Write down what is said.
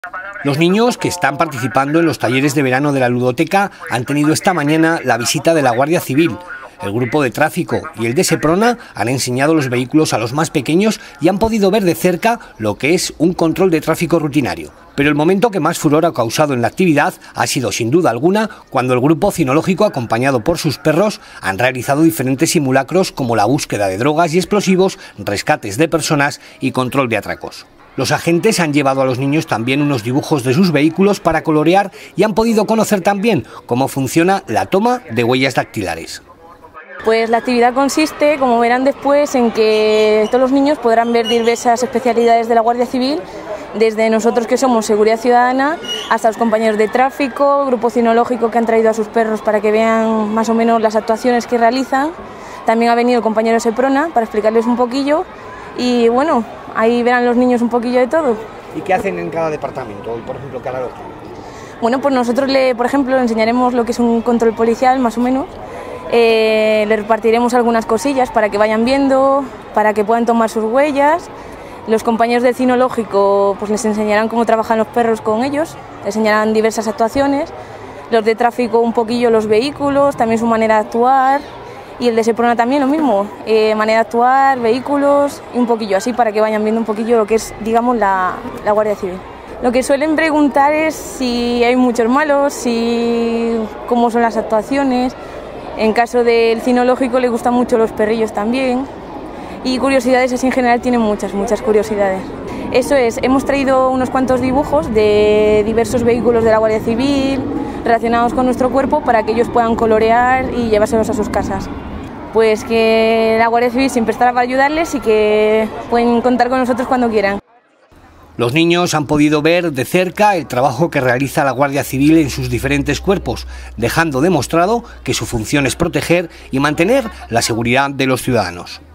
Los niños que están participando en los talleres de verano de la ludoteca han tenido esta mañana la visita de la Guardia Civil. El grupo de tráfico y el de Seprona han enseñado los vehículos a los más pequeños y han podido ver de cerca lo que es un control de tráfico rutinario. Pero el momento que más furor ha causado en la actividad ha sido sin duda alguna cuando el grupo cinológico, acompañado por sus perros, han realizado diferentes simulacros como la búsqueda de drogas y explosivos, rescates de personas y control de atracos. Los agentes han llevado a los niños también unos dibujos de sus vehículos para colorear y han podido conocer también cómo funciona la toma de huellas dactilares. Pues la actividad consiste, como verán después, en que todos los niños podrán ver diversas especialidades de la Guardia Civil, desde nosotros que somos Seguridad Ciudadana hasta los compañeros de tráfico, grupo cinológico que han traído a sus perros para que vean más o menos las actuaciones que realizan. También ha venido el compañero Seprona para explicarles un poquillo y bueno, ahí verán los niños un poquillo de todo. ¿Y qué hacen en cada departamento? Por ejemplo, cada otro. Bueno, pues nosotros por ejemplo, le enseñaremos lo que es un control policial, más o menos. Le repartiremos algunas cosillas para que vayan viendo, para que puedan tomar sus huellas. Los compañeros del cinológico pues les enseñarán cómo trabajan los perros con ellos, les enseñarán diversas actuaciones. Los de tráfico un poquillo los vehículos, también su manera de actuar. Y el de Seprona también lo mismo, manera de actuar, vehículos y un poquillo así para que vayan viendo un poquillo lo que es, digamos, la Guardia Civil. Lo que suelen preguntar es si hay muchos malos, cómo son las actuaciones. En caso del cinológico le gustan mucho los perrillos también. Y curiosidades así en general tienen muchas curiosidades. Eso es, hemos traído unos cuantos dibujos de diversos vehículos de la Guardia Civil relacionados con nuestro cuerpo para que ellos puedan colorear y llevárselos a sus casas. Pues que la Guardia Civil siempre estará para ayudarles y que pueden contar con nosotros cuando quieran. Los niños han podido ver de cerca el trabajo que realiza la Guardia Civil en sus diferentes cuerpos, dejando demostrado que su función es proteger y mantener la seguridad de los ciudadanos.